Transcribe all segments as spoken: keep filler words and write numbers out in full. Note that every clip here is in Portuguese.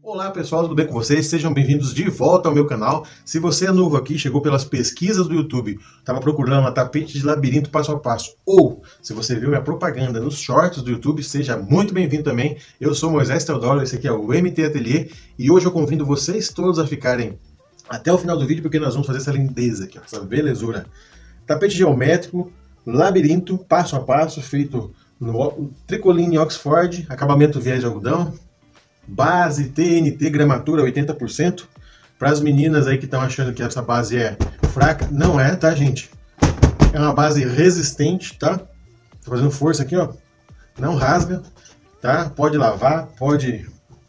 Olá pessoal, tudo bem com vocês? Sejam bem-vindos de volta ao meu canal. Se você é novo aqui, chegou pelas pesquisas do YouTube, estava procurando uma tapete de labirinto passo a passo, ou se você viu minha propaganda nos shorts do YouTube, seja muito bem-vindo também. Eu sou Moisés Teodoro, esse aqui é o M T Ateliê, e hoje eu convido vocês todos a ficarem até o final do vídeo, porque nós vamos fazer essa lindeza aqui, essa belezura. Tapete geométrico, labirinto, passo a passo, feito no tricoline Oxford, acabamento viés de algodão, base T N T, gramatura oitenta por cento. Para as meninas aí que estão achando que essa base é fraca, não é, tá, gente? É uma base resistente, tá? Tô fazendo força aqui, ó. Não rasga, tá? Pode lavar, pode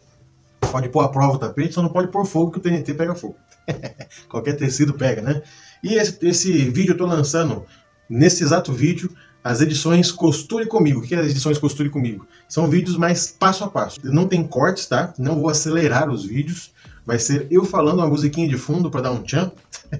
pode pôr à prova o tapete, só não pode pôr fogo, que o T N T pega fogo. Qualquer tecido pega, né? E esse, esse vídeo eu tô lançando, nesse exato vídeo, as edições Costure Comigo. O que é as edições Costure Comigo? São vídeos mais passo a passo. Não tem cortes, tá? Não vou acelerar os vídeos. Vai ser eu falando uma musiquinha de fundo para dar um tchan.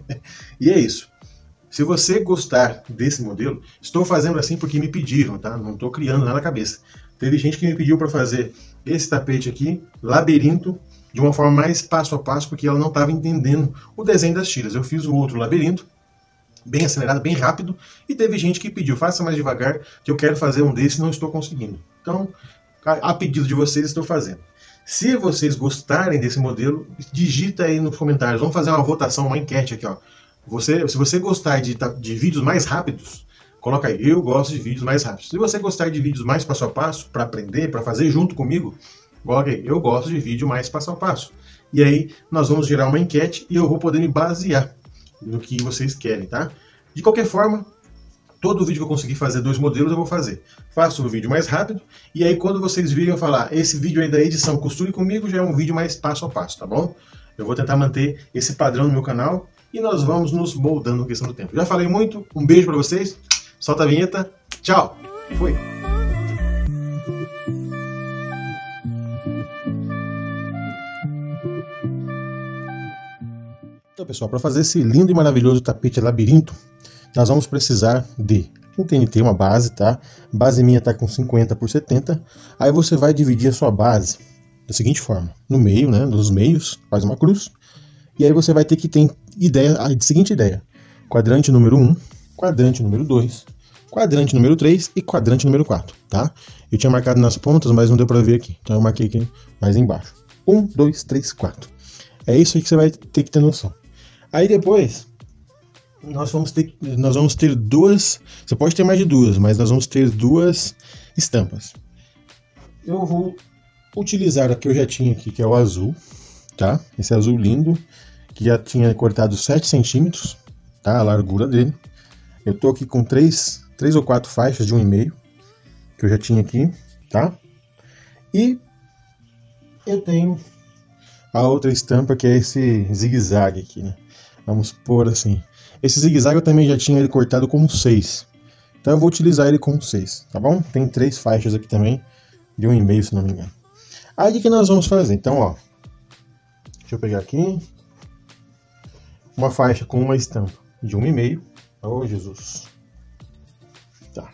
E é isso. Se você gostar desse modelo, estou fazendo assim porque me pediram, tá? Não estou criando nada na cabeça. Teve gente que me pediu para fazer esse tapete aqui, labirinto, de uma forma mais passo a passo, porque ela não estava entendendo o desenho das tiras. Eu fiz o outro labirinto, bem acelerado, bem rápido, e teve gente que pediu, faça mais devagar, que eu quero fazer um desse e não estou conseguindo. Então, a pedido de vocês, estou fazendo. Se vocês gostarem desse modelo, digita aí nos comentários, vamos fazer uma votação, uma enquete aqui, ó. Você, se você gostar de, de vídeos mais rápidos, coloca aí, eu gosto de vídeos mais rápidos. Se você gostar de vídeos mais passo a passo, para aprender, para fazer junto comigo, coloca aí, eu gosto de vídeo mais passo a passo. E aí, nós vamos gerar uma enquete e eu vou poder me basear no que vocês querem, tá? De qualquer forma, todo vídeo que eu conseguir fazer dois modelos eu vou fazer. Faço o vídeo mais rápido, e aí quando vocês virem eu falar, esse vídeo aí da edição Costure Comigo já é um vídeo mais passo a passo, tá bom? Eu vou tentar manter esse padrão no meu canal, e nós vamos nos moldando na questão do tempo. Já falei muito, um beijo pra vocês, solta a vinheta, tchau! Fui! Então, pessoal, para fazer esse lindo e maravilhoso tapete labirinto, nós vamos precisar de um T N T, uma base, tá? A base minha tá com cinquenta por setenta. Aí você vai dividir a sua base da seguinte forma: no meio, né? Nos meios, faz uma cruz. E aí você vai ter que ter ideia, a seguinte ideia: quadrante número um, quadrante número dois, quadrante número três e quadrante número quatro, tá? Eu tinha marcado nas pontas, mas não deu para ver aqui. Então eu marquei aqui mais embaixo. um, dois, três, quatro. É isso aí que você vai ter que ter noção. Aí depois, nós vamos ter, nós vamos ter duas, você pode ter mais de duas, mas nós vamos ter duas estampas. Eu vou utilizar a que eu já tinha aqui, que é o azul, tá? Esse azul lindo, que já tinha cortado sete centímetros, tá? A largura dele. Eu tô aqui com três, três ou quatro faixas de um e meio, que eu já tinha aqui, tá? E eu tenho a outra estampa, que é esse zigue-zague aqui, né? Vamos pôr assim. Esse zigue-zague eu também já tinha ele cortado com seis. Então eu vou utilizar ele com seis, tá bom? Tem três faixas aqui também, de um e meio, se não me engano. Aí o que nós vamos fazer? Então, ó. Deixa eu pegar aqui. Uma faixa com uma estampa de um e meio. Oh, Jesus. Tá.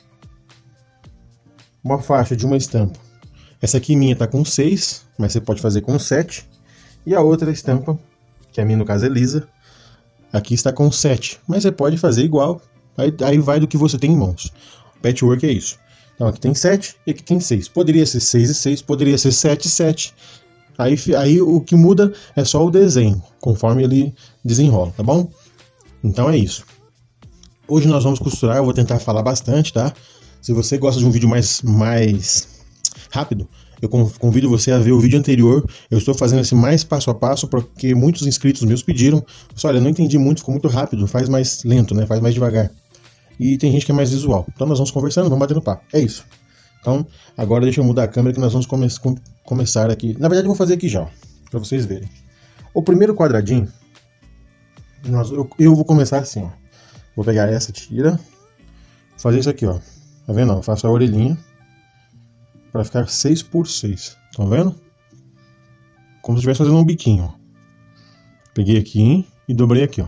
Uma faixa de uma estampa. Essa aqui minha tá com seis, mas você pode fazer com sete. E a outra estampa, que a minha no caso é lisa, aqui está com sete, mas você pode fazer igual, aí, aí vai do que você tem em mãos. Patchwork é isso. Então aqui tem sete e aqui tem seis. Poderia ser seis e seis, poderia ser sete e sete. Aí, aí o que muda é só o desenho, conforme ele desenrola, tá bom? Então é isso. Hoje nós vamos costurar, eu vou tentar falar bastante, tá? Se você gosta de um vídeo mais, mais rápido, eu convido você a ver o vídeo anterior. Eu estou fazendo esse mais passo a passo porque muitos inscritos meus pediram. Olha, não entendi muito, ficou muito rápido, faz mais lento, né? Faz mais devagar. E tem gente que é mais visual. Então nós vamos conversando, vamos batendo papo. É isso. Então, agora deixa eu mudar a câmera que nós vamos come com começar aqui. Na verdade eu vou fazer aqui já, para vocês verem. O primeiro quadradinho, nós, eu, eu vou começar assim, ó. Vou pegar essa tira, fazer isso aqui, ó. Tá vendo? Eu faço a orelhinha para ficar seis por seis. Estão vendo? Como se estivesse fazendo um biquinho, ó. Peguei aqui e dobrei aqui, ó.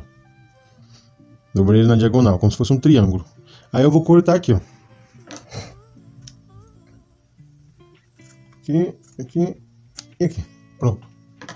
Dobrei ele na diagonal, como se fosse um triângulo. Aí eu vou cortar aqui, ó. Aqui, aqui e aqui. Pronto.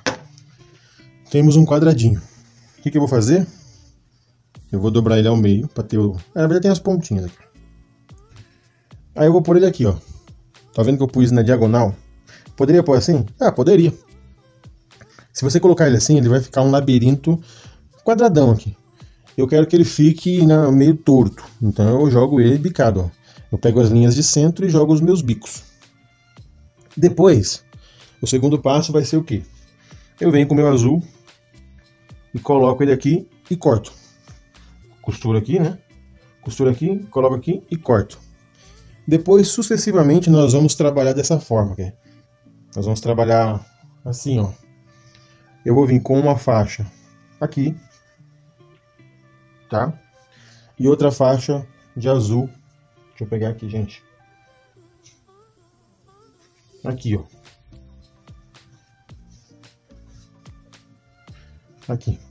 temos um quadradinho. O que, que eu vou fazer? Eu vou dobrar ele ao meio para ter o... Ah, na verdade tem as pontinhas aqui. Aí eu vou pôr ele aqui, ó. Tá vendo que eu pus na diagonal? Poderia pôr assim? Ah, poderia. Se você colocar ele assim, ele vai ficar um labirinto quadradão aqui. Eu quero que ele fique na, meio torto. Então eu jogo ele bicado, ó. Eu pego as linhas de centro e jogo os meus bicos. Depois, o segundo passo vai ser o quê? Eu venho com o meu azul e coloco ele aqui e corto. Costura aqui, né? Costura aqui, coloco aqui e corto. Depois, sucessivamente, nós vamos trabalhar dessa forma. Okay? Nós vamos trabalhar assim, ó. Eu vou vir com uma faixa aqui, tá? E outra faixa de azul. Deixa eu pegar aqui, gente. Aqui, ó. Aqui.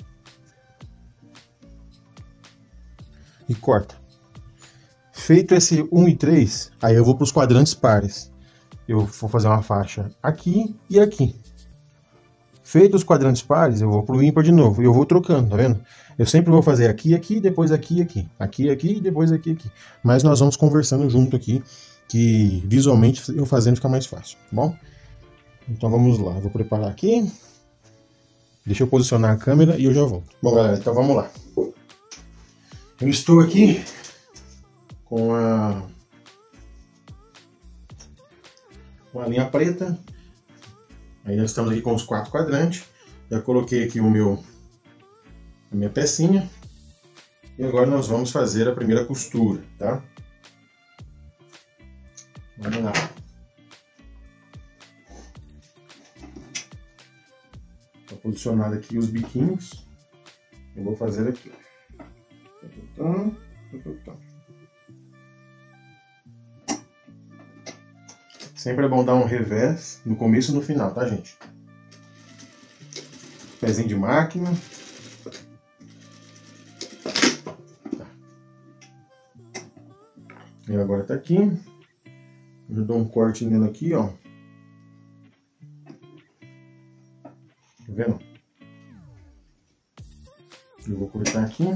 E corta. Feito esse um e três, aí eu vou para os quadrantes pares. Eu vou fazer uma faixa aqui e aqui. Feito os quadrantes pares, eu vou para o ímpar de novo. E eu vou trocando, tá vendo? Eu sempre vou fazer aqui, aqui, depois aqui, aqui. Aqui, aqui, depois aqui, aqui. Mas nós vamos conversando junto aqui, que visualmente eu fazendo fica mais fácil, tá bom? Então vamos lá, eu vou preparar aqui. Deixa eu posicionar a câmera e eu já volto. Bom, galera, então vamos lá. Eu estou aqui com a, com a linha preta. Aí nós estamos aqui com os quatro quadrantes. Já coloquei aqui o meu, a minha pecinha. E agora nós vamos fazer a primeira costura, tá? Vamos lá. Está posicionado aqui os biquinhos. Eu vou fazer aqui. Sempre é bom dar um revés no começo e no final, tá, gente? Pezinho de máquina. Tá. E agora tá aqui. Eu dou um corte nele aqui, ó. Tá vendo? Eu vou cortar aqui.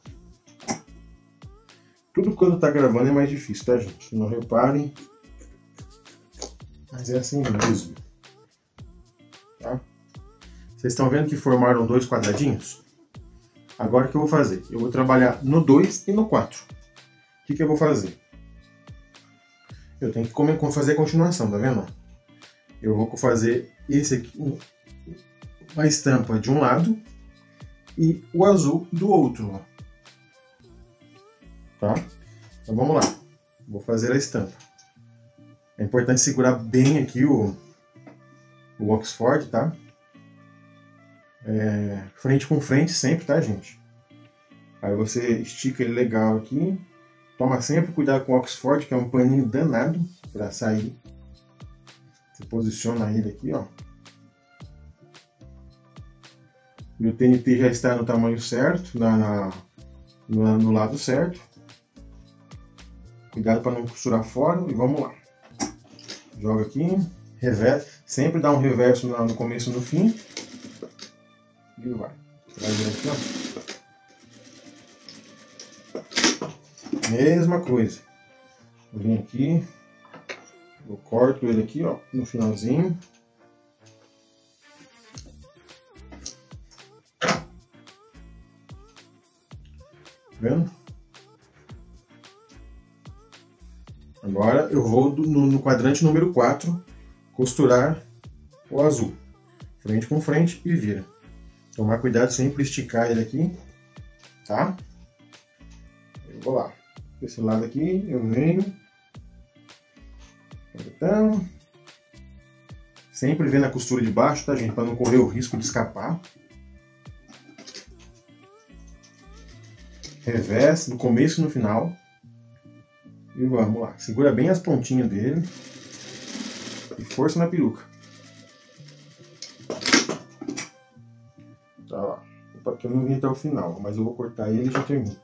Tudo quando tá gravando é mais difícil, tá, gente? Não reparem. Mas é assim mesmo. Tá? Vocês estão vendo que formaram dois quadradinhos? Agora o que eu vou fazer? Eu vou trabalhar no dois e no quatro. O que, que eu vou fazer? Eu tenho que fazer a continuação, tá vendo? Eu vou fazer esse aqui, uma estampa de um lado e o azul do outro. Ó. Tá? Então vamos lá. Vou fazer a estampa. É importante segurar bem aqui o, o Oxford, tá? É, frente com frente sempre, tá, gente? Aí você estica ele legal aqui. Toma sempre cuidado com o Oxford, que é um paninho danado para sair. Você posiciona ele aqui, ó. E o T N T já está no tamanho certo, na, na, no, no lado certo. Cuidado para não costurar fora e vamos lá. Joga aqui, reverso, sempre dá um reverso no começo e no fim. E vai. Vai ver aqui, ó. Mesma coisa. Eu venho aqui, eu corto ele aqui, ó, no finalzinho. Tá vendo? Agora eu vou no, no quadrante número quatro costurar o azul. Frente com frente e vira. Tomar cuidado sempre esticar ele aqui, tá? Eu vou lá. Desse lado aqui eu venho. Então, sempre vendo a costura de baixo, tá, gente? Para não correr o risco de escapar. Revés no começo e no final. E vamos lá, segura bem as pontinhas dele e força na peruca. Tá lá. Opa, aqui eu não vim até o final, mas eu vou cortar ele e já termino.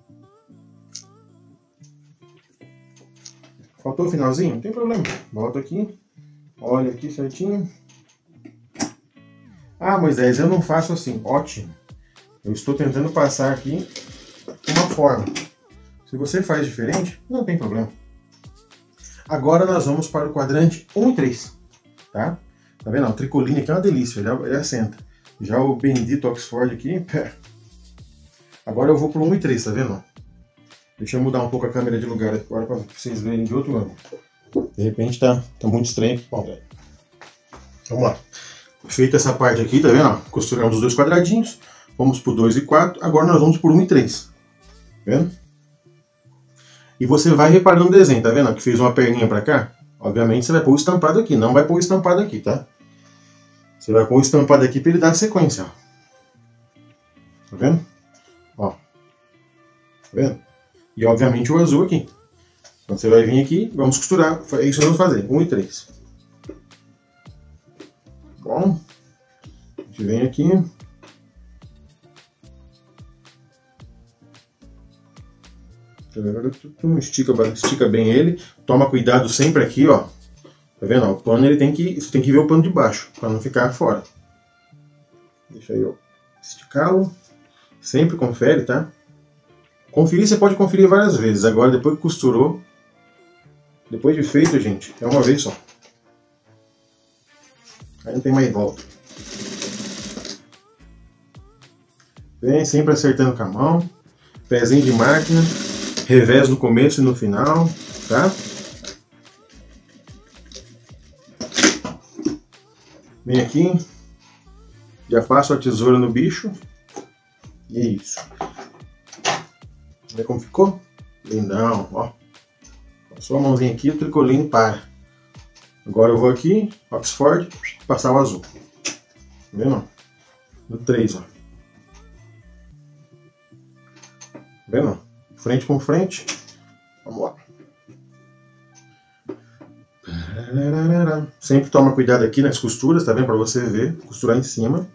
Faltou o finalzinho? Não tem problema. Volta aqui, olha aqui certinho. Ah, Moisés, eu não faço assim. Ótimo. Eu estou tentando passar aqui uma forma. Se você faz diferente, não tem problema. Agora nós vamos para o quadrante um e três. Tá? Tá vendo? O tricoline aqui é uma delícia, ele, ele assenta. Já o bendito Oxford aqui, pé. Agora eu vou para o um e três, tá vendo? Deixa eu mudar um pouco a câmera de lugar agora para vocês verem de outro ângulo. De repente tá, tá muito estranho. Bom, velho. Vamos lá. Feita essa parte aqui, tá vendo? Costuramos os dois quadradinhos. Vamos para o dois e quatro. Agora nós vamos para o um e três. Tá vendo? E você vai reparando no desenho, tá vendo? Que fez uma perninha para cá. Obviamente você vai pôr o estampado aqui. Não vai pôr o estampado aqui, tá? Você vai pôr o estampado aqui para ele dar sequência. Ó. Tá vendo? Ó. Tá vendo? E obviamente o azul aqui. Então você vai vir aqui, vamos costurar. É isso que nós vamos fazer. um e três. Bom. A gente vem aqui. Estica, estica bem ele. Toma cuidado sempre aqui, ó. Tá vendo? O pano ele tem que. Você tem que ver o pano de baixo, para não ficar fora. Deixa eu esticá-lo. Sempre confere, tá? Conferir você pode conferir várias vezes. Agora, depois que costurou, depois de feito, gente, é uma vez só. Aí não tem mais volta. Vem sempre acertando com a mão. Pezinho de máquina. Revés no começo e no final, tá? Vem aqui. Já passo a tesoura no bicho. E é isso. Vê como ficou? Lindão, ó. Passou a mãozinha aqui, o tricoline para. Agora eu vou aqui, Oxford, passar o azul. Tá vendo? No três, ó. Tá vendo? Frente com frente. Vamos lá. Sempre toma cuidado aqui nas costuras, tá vendo? Para você ver, costurar em cima.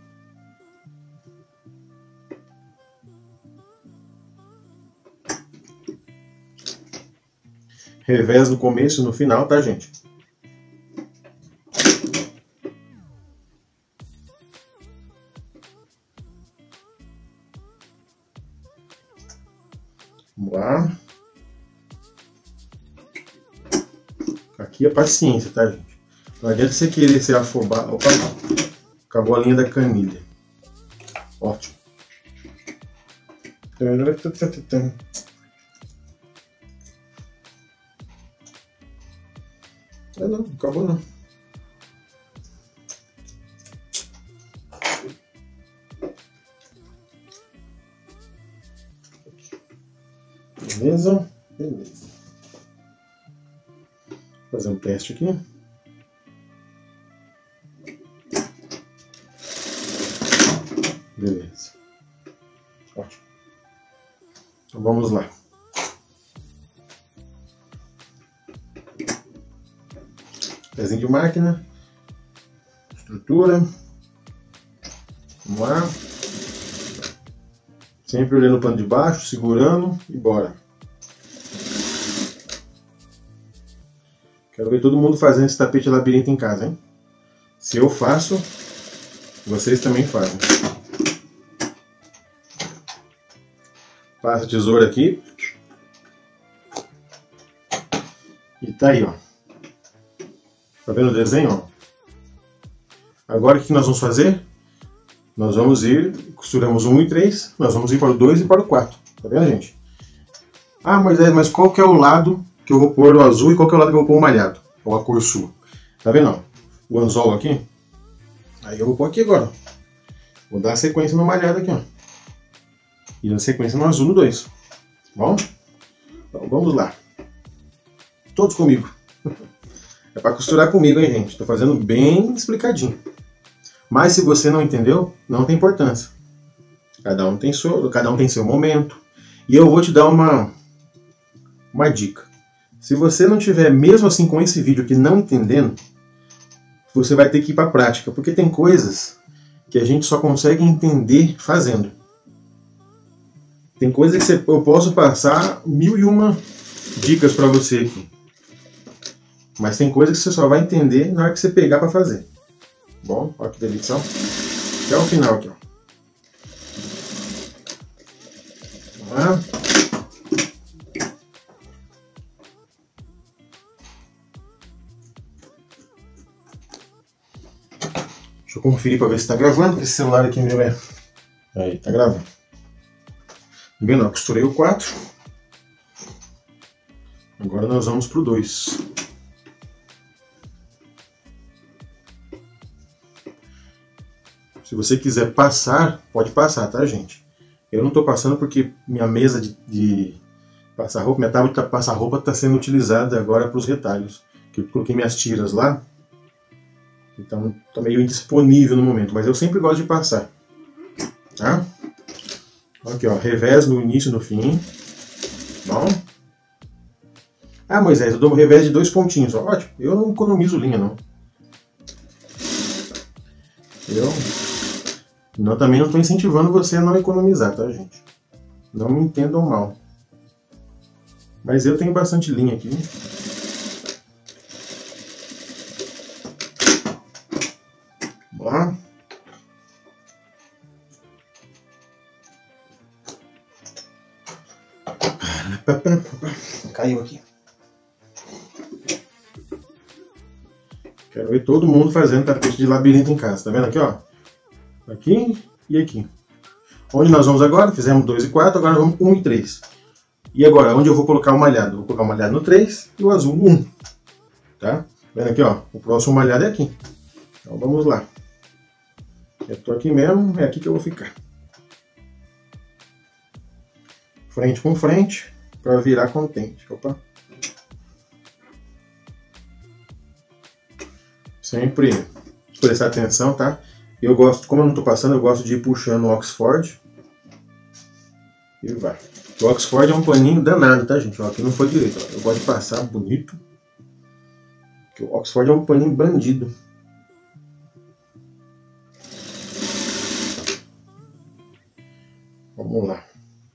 Revés no começo e no final, tá, gente? Vamos lá. Aqui é paciência, tá, gente? Não adianta você querer ser afobado. Opa, acabou a linha da canilha. Ótimo. Ah, não, acabou não. Beleza? Beleza. Vou fazer um teste aqui. Beleza. Ótimo. Então vamos lá. Pezinho de máquina. Estrutura. Vamos lá. Sempre olhando o pano de baixo, segurando e bora. Quero ver todo mundo fazendo esse tapete labirinto em casa, hein? Se eu faço, vocês também fazem. Passa a tesoura aqui. E tá aí, ó. Tá vendo o desenho, ó? Agora o que nós vamos fazer? Nós vamos ir, costuramos um e três, nós vamos ir para o dois e para o quatro. Tá vendo, gente? Ah, mas, é, mas qual que é o lado que eu vou pôr o azul e qual que é o lado que eu vou pôr o malhado? Ou a cor sua. Tá vendo, ó? O anzol aqui. Aí eu vou pôr aqui agora. Vou dar a sequência no malhado aqui, ó. E na sequência no azul no dois. Bom? Então vamos lá. Todos comigo. É para costurar comigo, hein, gente? Tô fazendo bem explicadinho. Mas se você não entendeu, não tem importância. Cada um tem seu, cada um tem seu momento. E eu vou te dar uma, uma dica. Se você não tiver, mesmo assim com esse vídeo aqui não entendendo, você vai ter que ir para a prática. Porque tem coisas que a gente só consegue entender fazendo. Tem coisas que você, eu posso passar mil e uma dicas para você aqui. Mas tem coisas que você só vai entender na hora que você pegar para fazer. Bom, olha que delícia. até o final aqui, ó. Vamos lá. Deixa eu conferir para ver se está gravando, porque esse celular aqui meu é... Aí, tá gravando. Tá vendo? Eu costurei o quatro. Agora nós vamos pro dois. Se você quiser passar, pode passar, tá, gente? Eu não estou passando porque minha mesa de, de passar roupa, minha tábua de passar roupa está sendo utilizada agora para os retalhos. Que eu coloquei minhas tiras lá. Então está meio indisponível no momento, mas eu sempre gosto de passar. Tá? Aqui, ó, revés no início e no fim. Bom. Ah, Moisés, eu dou um revés de dois pontinhos. Ótimo, eu não economizo linha, não. Eu não, também não estou incentivando você a não economizar, tá, gente? Não me entendam mal. Mas eu tenho bastante linha aqui. Vamos lá. Caiu aqui. Quero ver todo mundo fazendo tapete de labirinto em casa. Tá vendo aqui, ó? Aqui e aqui. Onde nós vamos agora? Fizemos dois e quatro, agora vamos um e três. E agora, onde eu vou colocar o malhado? Vou colocar o malhado no três e o azul no um. Tá? Vendo aqui, ó? O próximo malhado é aqui. Então vamos lá. Eu tô aqui mesmo, é aqui que eu vou ficar. Frente com frente, para virar contente. Opa. Sempre prestar atenção, tá? Eu gosto, como eu não tô passando, eu gosto de ir puxando o Oxford. E vai. O Oxford é um paninho danado, tá, gente? Ó, aqui não foi direito. Ó. Eu gosto de passar bonito. Porque o Oxford é um paninho bandido. Vamos lá.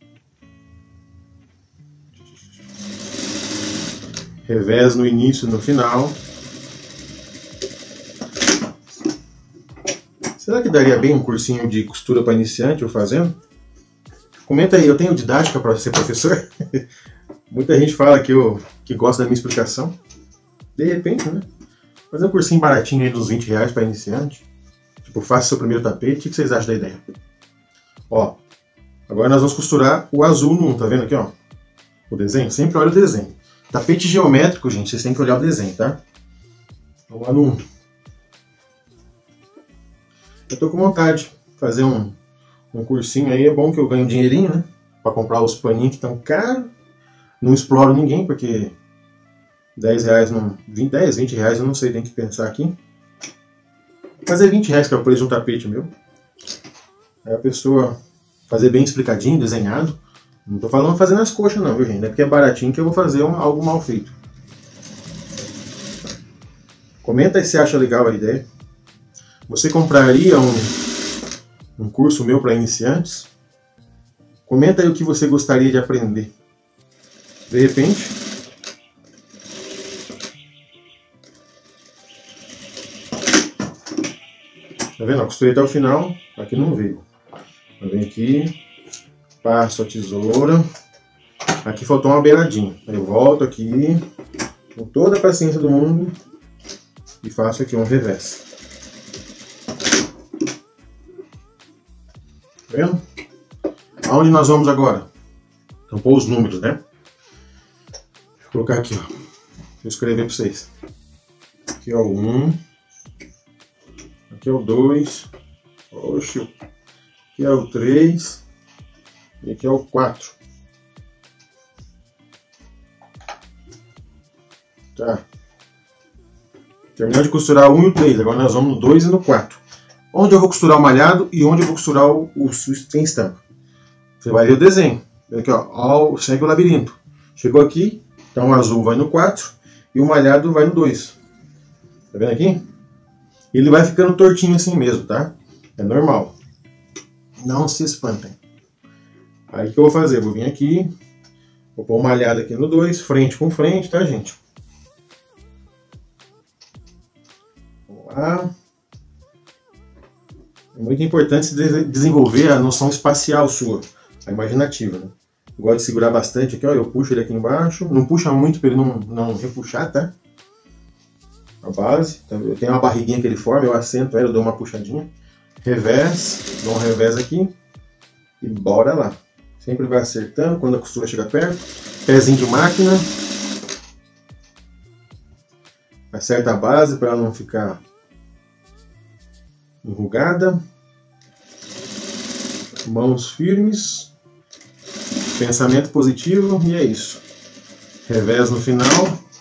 Revés no início e no final. Será que daria bem um cursinho de costura para iniciante eu fazendo? Comenta aí, eu tenho didática para ser professor? Muita gente fala que, eu, que gosta da minha explicação. De repente, né? Fazer um cursinho baratinho aí dos vinte reais para iniciante. Tipo, faça seu primeiro tapete. O que vocês acham da ideia? Ó, agora nós vamos costurar o azul no um, tá vendo aqui, ó? O desenho, sempre olha o desenho. Tapete geométrico, gente, vocês têm que olhar o desenho, tá? Vamos lá no um. Eu tô com vontade de fazer um, um cursinho aí, é bom que eu ganho um dinheirinho, né? Pra comprar os paninhos que estão caros. Não exploro ninguém, porque dez reais, não, vinte, dez, vinte reais, eu não sei, tem que pensar aqui. Fazer vinte reais que é o preço de um tapete meu. Aí a pessoa fazer bem explicadinho, desenhado. Não tô falando fazer nas coxas não, viu, gente? Não é porque é baratinho que eu vou fazer um, algo mal feito. Comenta aí se acha legal a ideia. Você compraria um, um curso meu para iniciantes? Comenta aí o que você gostaria de aprender. De repente... Tá vendo? Eu costurei até o final. Aqui não veio. Eu venho aqui, passo a tesoura. Aqui faltou uma beiradinha. Eu volto aqui, com toda a paciência do mundo, e faço aqui um revés. Tá vendo? Aonde nós vamos agora? Então, pôr os números, né? Deixa eu colocar aqui, ó. Deixa eu escrever para vocês. Aqui é o um. Aqui é o dois. Oxe. Aqui é o três. E aqui é o quatro. Tá. Terminando de costurar o um e o três. Agora nós vamos no dois e no quatro. Onde eu vou costurar o malhado e onde eu vou costurar o, o sem estampa. Você vai ver o desenho. Aqui, ó, ó, segue o labirinto. Chegou aqui, então o azul vai no quatro e o malhado vai no dois. Tá vendo aqui? Ele vai ficando tortinho assim mesmo, tá? É normal. Não se espantem. Aí o que eu vou fazer? Eu vou vir aqui, vou pôr uma malhada aqui no dois, frente com frente, tá, gente? Vamos lá. É muito importante se desenvolver a noção espacial sua, a imaginativa, né? Eu gosto de segurar bastante aqui, ó, eu puxo ele aqui embaixo, não puxa muito para ele não, não repuxar, tá? A base, eu tenho uma barriguinha que ele forma, eu assento ela, eu dou uma puxadinha, revés, dou um revés aqui e bora lá. Sempre vai acertando quando a costura chega perto, pezinho de máquina, acerta a base para ela não ficar enrugada, mãos firmes, pensamento positivo e é isso. Revés no final.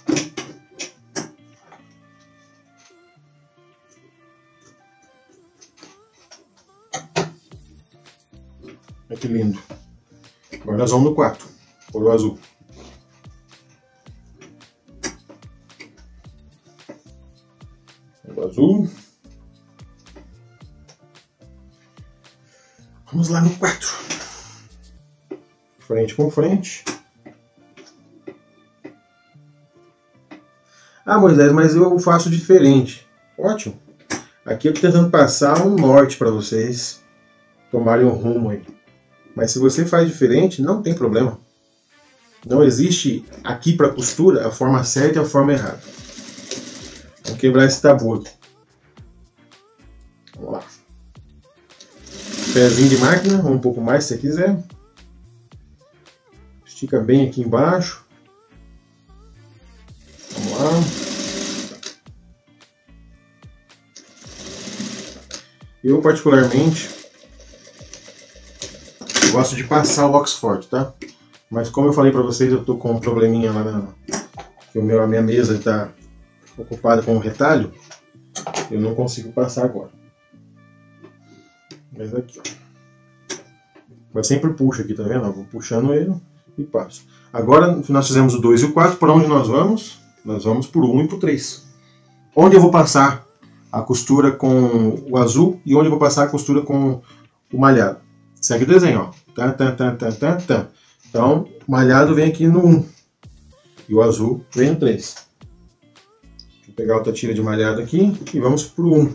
Olha que lindo. Agora nós vamos no quatro, por o azul. O azul. Vamos lá no quatro. Frente com frente. Ah, Moisés, mas eu faço diferente. Ótimo. Aqui eu estou tentando passar um norte para vocês tomarem um rumo aí. Mas se você faz diferente, não tem problema. Não existe aqui para costura a forma certa e a forma errada. Vamos quebrar esse tabu aqui. Vamos lá. Pezinho de máquina, um pouco mais se você quiser. Estica bem aqui embaixo. Vamos lá. Eu particularmente gosto de passar o Oxford, tá? Mas como eu falei para vocês, eu tô com um probleminha lá na... que o meu, a minha mesa está ocupada com um retalho. Eu não consigo passar agora. Mas aqui, ó. Mas sempre puxo aqui, tá vendo? Eu vou puxando ele e passo. Agora nós fizemos o dois e o quatro. Para onde nós vamos? Nós vamos por um e por três. Onde eu vou passar a costura com o azul e onde eu vou passar a costura com o malhado? Segue o desenho, ó. Tá, tá, tá, tá, tá, tá. Então, o malhado vem aqui no um. E o azul vem no três. Vou pegar outra tira de malhado aqui e vamos pro um.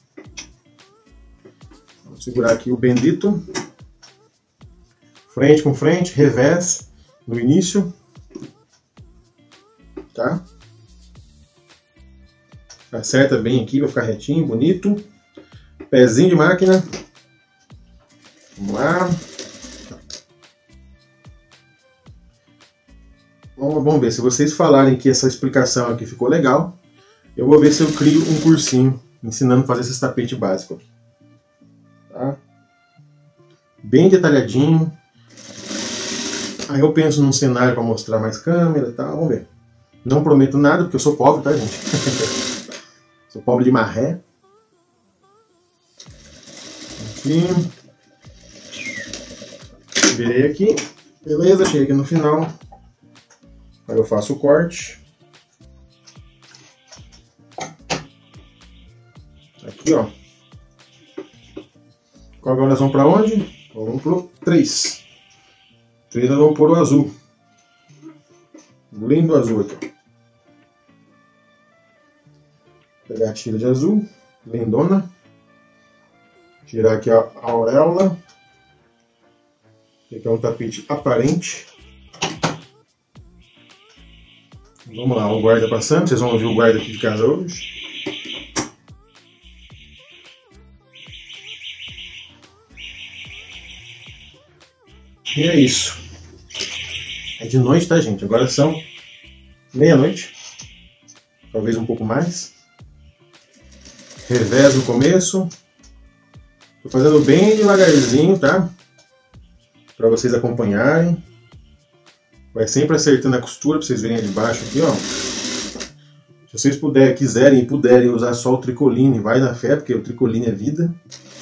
Vamos segurar aqui o bendito. Frente com frente, revés no início. Tá? Acerta bem aqui, vai ficar retinho, bonito. Pezinho de máquina. Vamos lá. Vamos ver, se vocês falarem que essa explicação aqui ficou legal, eu vou ver se eu crio um cursinho ensinando a fazer esses tapetes básicos. Tá? Bem detalhadinho. Aí eu penso num cenário para mostrar mais câmera e tal, vamos ver. Não prometo nada, porque eu sou pobre, tá, gente? Sou pobre de marré. Aqui. Virei aqui. Beleza, cheguei aqui no final. Aí eu faço o corte. Aqui, ó. Agora nós vamos para onde? Vamos pro três. três nós vamos pôr o azul. Lindo azul aqui. Vou pegar a tira de azul. Lindona. Tirar aqui a auréola. Aqui é um tapete aparente. Vamos lá, o guarda passando, vocês vão ouvir o guarda aqui de casa hoje. E é isso. É de noite, tá, gente? Agora são meia-noite. Talvez um pouco mais. Revés no começo. Tô fazendo bem devagarzinho, tá? Para vocês acompanharem. Vai sempre acertando a costura para vocês verem ali embaixo aqui, ó. Se vocês puderem, quiserem e puderem usar só o tricoline, vai na fé, porque o tricoline é vida.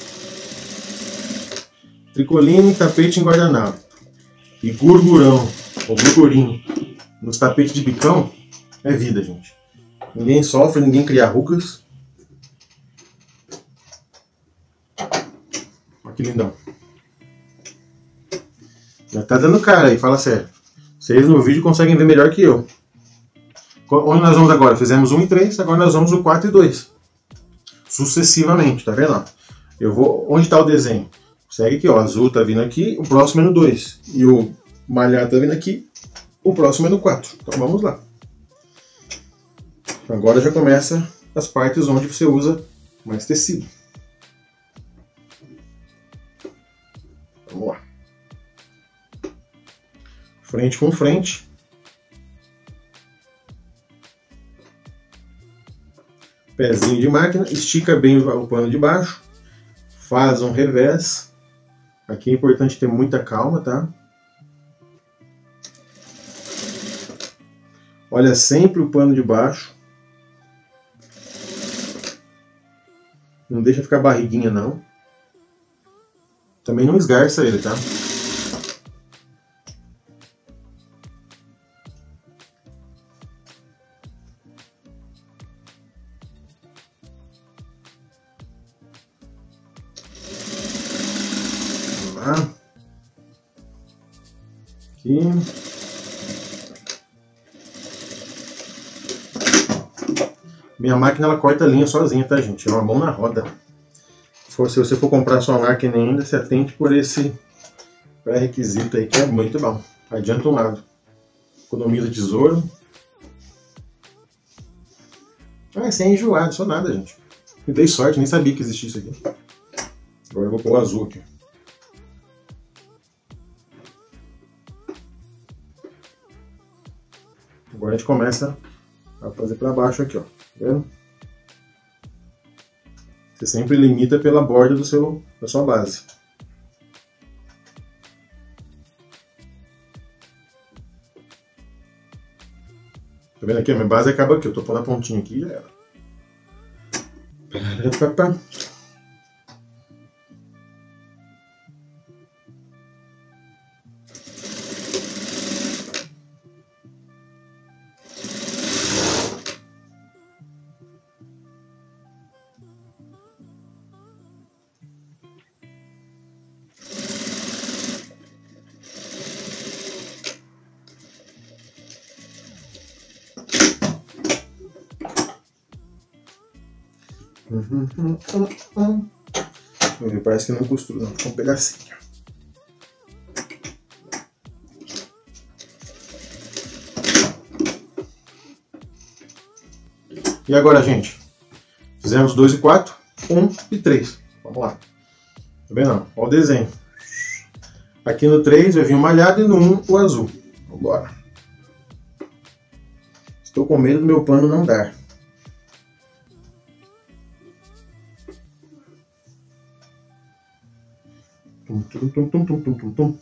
Tricoline, tapete em guardanapo. E gurgurão, ou gurgurinho, nos tapetes de bicão, é vida, gente. Ninguém sofre, ninguém cria rugas. Olha que lindão. Já tá dando cara aí, fala sério. Vocês no vídeo conseguem ver melhor que eu. Onde nós vamos agora? Fizemos um e três, agora nós vamos o quatro e dois. Sucessivamente, tá vendo? Eu vou... Onde está o desenho? Segue aqui, ó. O azul tá vindo aqui, o próximo é no dois. E o malhado tá vindo aqui, o próximo é no quatro. Então vamos lá. Agora já começa as partes onde você usa mais tecido. Vamos lá. Frente com frente. Pezinho de máquina, estica bem o pano de baixo, faz um revés. Aqui é importante ter muita calma, tá? Olha sempre o pano de baixo. Não deixa ficar barriguinha, não. Também não esgarça ele, tá? Aqui. Minha máquina ela corta a linha sozinha, tá, gente? É uma mão na roda. Se você for comprar sua máquina ainda, se atente por esse pré-requisito aí, que é muito bom. Adianta um lado. Economiza tesouro. Ah, sem enjoado, só nada, gente. Me dei sorte, nem sabia que existia isso aqui. Agora eu vou pôr o azul aqui. Agora a gente começa a fazer para baixo aqui, ó. Tá vendo? Você sempre limita pela borda do seu, da sua base. Tá vendo aqui? A minha base acaba aqui. Eu tô pondo a pontinha aqui e já era. Uhum, uhum, uhum. Parece que não costura, não. Vamos pegar assim. E agora, gente? Fizemos dois e quatro, um e três. Vamos lá. Tá vendo? Olha o desenho. Aqui no três vai vir o malhado e no um o azul. Vambora. Estou com medo do meu pano não dar. Tum, tum, tum, tum, tum, tum, tum, tum.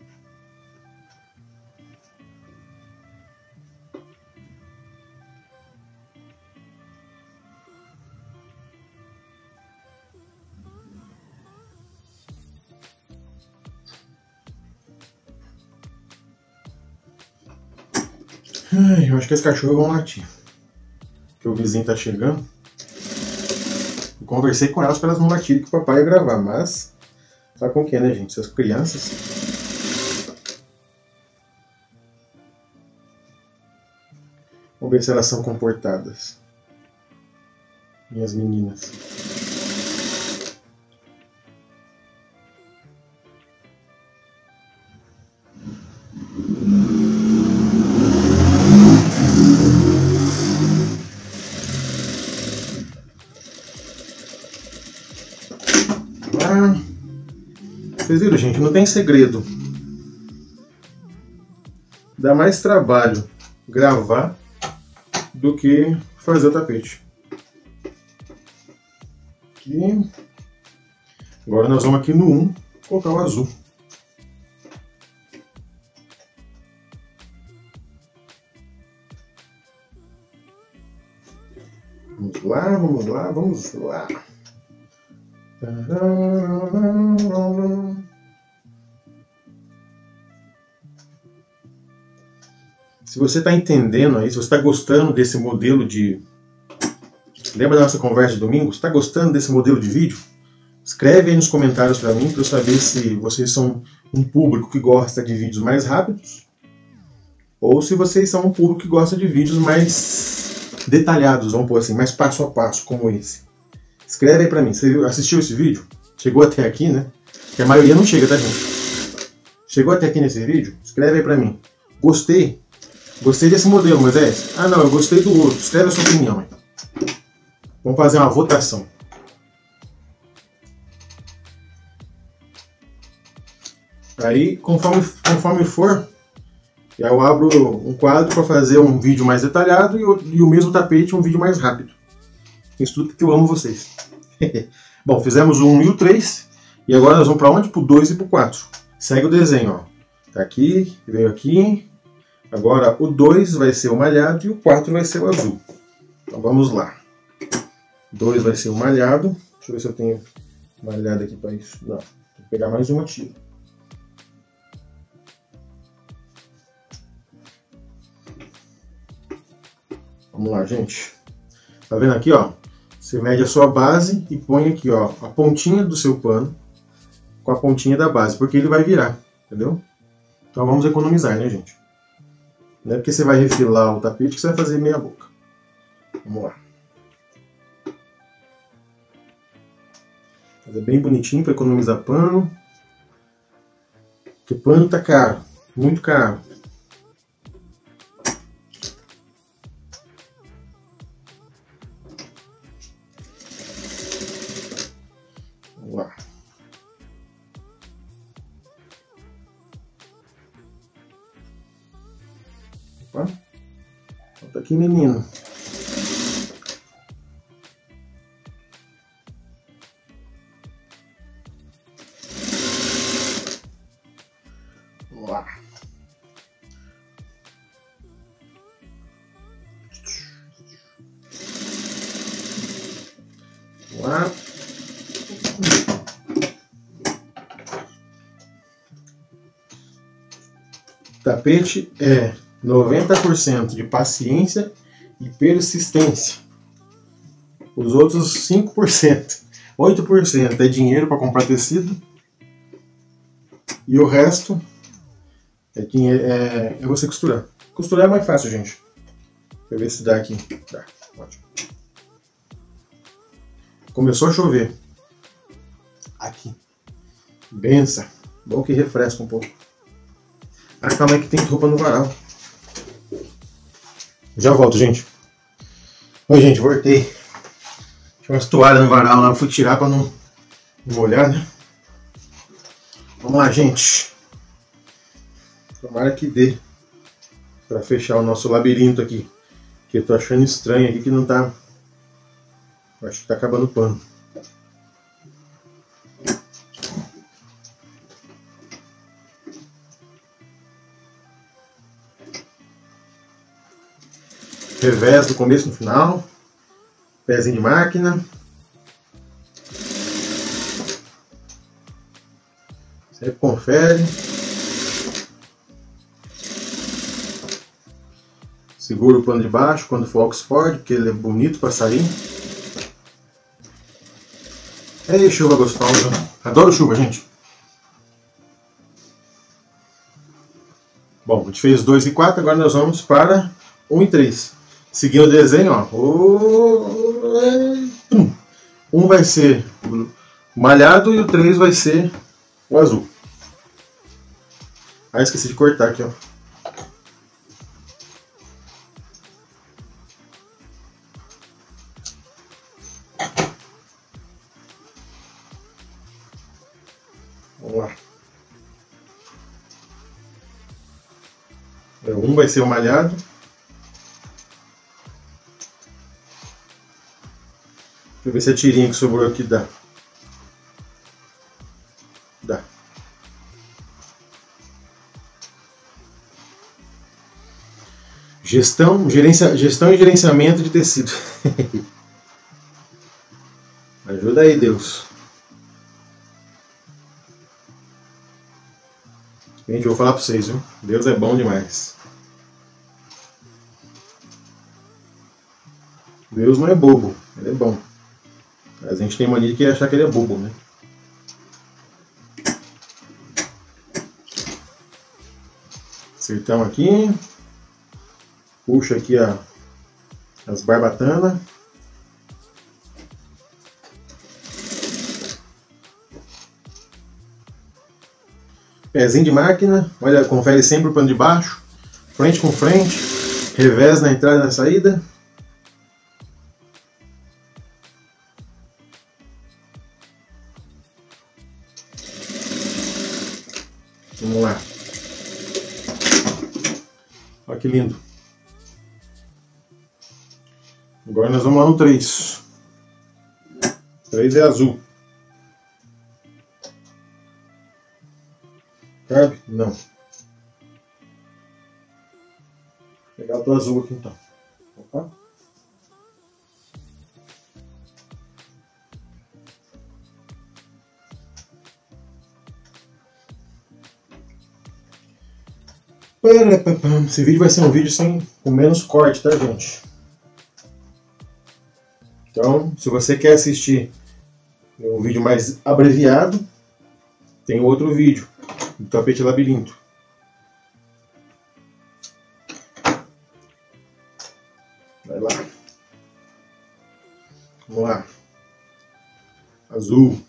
Ai, eu acho que as cachorras vão latir. Porque o vizinho tá chegando. Eu conversei com elas para elas não latirem que o papai ia gravar, mas... Sabe com o que, né, gente? Essas crianças. Vamos ver se elas são comportadas. Minhas meninas. Ah. Vocês viram, gente? Não tem segredo. Dá mais trabalho gravar do que fazer o tapete. Aqui. Agora nós vamos aqui no um colocar o azul. Vamos lá, vamos lá, vamos lá. Se você está entendendo aí, se você está gostando desse modelo de... Lembra da nossa conversa de domingo? Se está gostando desse modelo de vídeo? Escreve aí nos comentários para mim, para eu saber se vocês são um público que gosta de vídeos mais rápidos ou se vocês são um público que gosta de vídeos mais detalhados, vamos pôr assim, mais passo a passo, como esse. Escreve aí pra mim, você assistiu esse vídeo? chegou até aqui, né? Que a maioria não chega, tá, gente? Chegou até aqui nesse vídeo? Escreve aí pra mim. Gostei. Gostei desse modelo, Moisés. Ah, não, eu gostei do outro. Escreve a sua opinião aí. Vamos fazer uma votação. Aí, conforme, conforme for, eu abro um quadro para fazer um vídeo mais detalhado e o, e o mesmo tapete um vídeo mais rápido. Isso tudo que eu amo vocês. Bom, fizemos o um e o três. E agora nós vamos para onde? Para o dois e para o quatro. Segue o desenho, ó. Tá aqui, veio aqui. Agora o dois vai ser o malhado e o quatro vai ser o azul. Então vamos lá. dois vai ser o malhado. Deixa eu ver se eu tenho malhado aqui para isso. Não, tem que pegar mais uma tira. Vamos lá, gente. Tá vendo aqui, ó? Você mede a sua base e põe aqui, ó, a pontinha do seu pano com a pontinha da base, porque ele vai virar, entendeu? Então vamos economizar, né, gente? Não é porque você vai refilar o tapete que você vai fazer meia boca. Vamos lá. Fazer bem bonitinho para economizar pano. Porque pano tá caro, muito caro. Vamos lá. Opa. Volta aqui, menino. Vamos lá. Vamos lá. Tapete é noventa por cento de paciência e persistência. Os outros cinco por cento, oito por cento é dinheiro para comprar tecido. E o resto é, dinheiro, é, é você costurar. Costurar é mais fácil, gente. Deixa eu ver se dá aqui. Dá, ótimo. Começou a chover. Aqui. Benção. Bom que refresca um pouco. Ah, calma aí que tem roupa no varal. Já volto, gente. Oi, gente, voltei. Tinha umas toalhas no varal lá, fui tirar pra não molhar, né? Vamos lá, gente. Tomara que dê pra fechar o nosso labirinto aqui. Que eu tô achando estranho aqui que não tá... Acho que tá acabando o pano. Revés do começo no final. Pezinho de máquina. Sempre confere. Segura o pano de baixo quando for Oxford, porque ele é bonito para sair. Ei, chuva gostosa. Adoro chuva, gente. Bom, a gente fez dois e quatro, agora nós vamos para um e três. Seguindo o desenho, ó. Um vai ser o malhado e o três vai ser o azul. Ah, esqueci de cortar aqui, ó. Vamos lá. Um vai ser o malhado. Deixa eu ver se a tirinha que sobrou aqui dá. Dá. Gestão, gerência, gestão e gerenciamento de tecido. Ajuda aí, Deus. Gente, eu vou falar pra vocês, viu? Deus é bom demais. Deus não é bobo, ele é bom. A gente tem mania de achar que ele é bobo, né? Acertamos aqui. Puxa aqui a, as barbatanas. Pezinho de máquina, olha, confere sempre o pano de baixo, frente com frente, revés na entrada e na saída. Vamos lá. Olha que lindo. Agora nós vamos lá no três. três é azul. Cabe? Não. Vou pegar o azul aqui então. Opa. Esse vídeo vai ser um vídeo sem, com menos corte, tá, gente? Então, se você quer assistir um vídeo mais abreviado, tem outro vídeo do tapete labirinto. Vai lá. Vamos lá. Azul.